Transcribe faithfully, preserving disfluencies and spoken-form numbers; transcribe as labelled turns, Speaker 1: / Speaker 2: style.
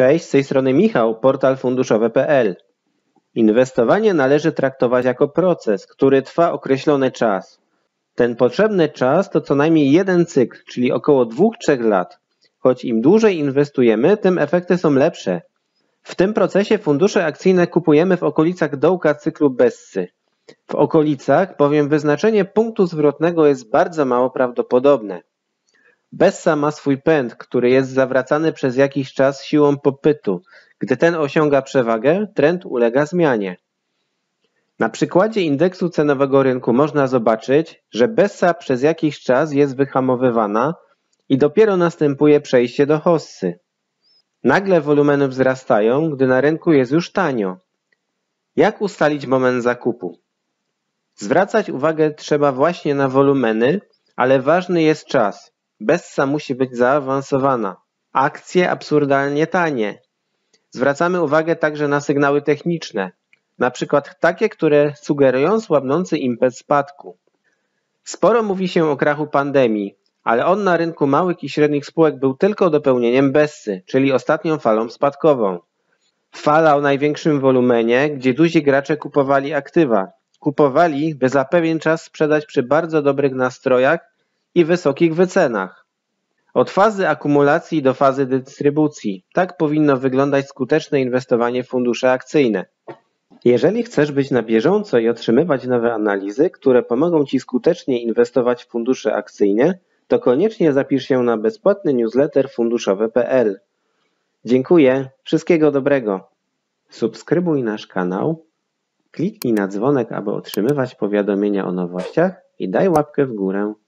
Speaker 1: Cześć, z tej strony Michał, portal funduszowy kropka pe el. Inwestowanie należy traktować jako proces, który trwa określony czas. Ten potrzebny czas to co najmniej jeden cykl, czyli około dwóch do trzech lat. Choć im dłużej inwestujemy, tym efekty są lepsze. W tym procesie fundusze akcyjne kupujemy w okolicach dołka cyklu Bessy. W okolicach, bowiem wyznaczenie punktu zwrotnego jest bardzo mało prawdopodobne. Bessa ma swój pęd, który jest zawracany przez jakiś czas siłą popytu. Gdy ten osiąga przewagę, trend ulega zmianie. Na przykładzie indeksu cenowego rynku można zobaczyć, że Bessa przez jakiś czas jest wyhamowywana i dopiero następuje przejście do hossy. Nagle wolumeny wzrastają, gdy na rynku jest już tanio. Jak ustalić moment zakupu? Zwracać uwagę trzeba właśnie na wolumeny, ale ważny jest czas. Bessa musi być zaawansowana. Akcje absurdalnie tanie. Zwracamy uwagę także na sygnały techniczne, na przykład takie, które sugerują słabnący impet spadku. Sporo mówi się o krachu pandemii, ale on na rynku małych i średnich spółek był tylko dopełnieniem Bessy, czyli ostatnią falą spadkową. Fala o największym wolumenie, gdzie duzi gracze kupowali aktywa. Kupowali, by za pewien czas sprzedać przy bardzo dobrych nastrojach i wysokich wycenach. Od fazy akumulacji do fazy dystrybucji. Tak powinno wyglądać skuteczne inwestowanie w fundusze akcyjne. Jeżeli chcesz być na bieżąco i otrzymywać nowe analizy, które pomogą Ci skutecznie inwestować w fundusze akcyjne, to koniecznie zapisz się na bezpłatny newsletter funduszowy kropka pe el. Dziękuję, wszystkiego dobrego. Subskrybuj nasz kanał, kliknij na dzwonek, aby otrzymywać powiadomienia o nowościach i daj łapkę w górę.